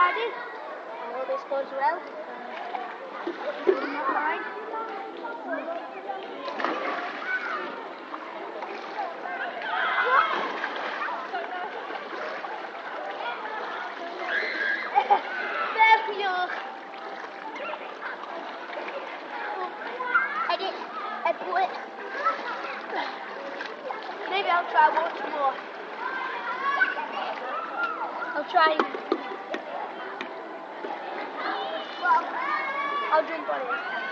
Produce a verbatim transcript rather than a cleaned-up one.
recording. I hope this goes well. Not mine. There we are. Edit, edit. Maybe I'll try once more. I'll try. Well, I'll jump on it.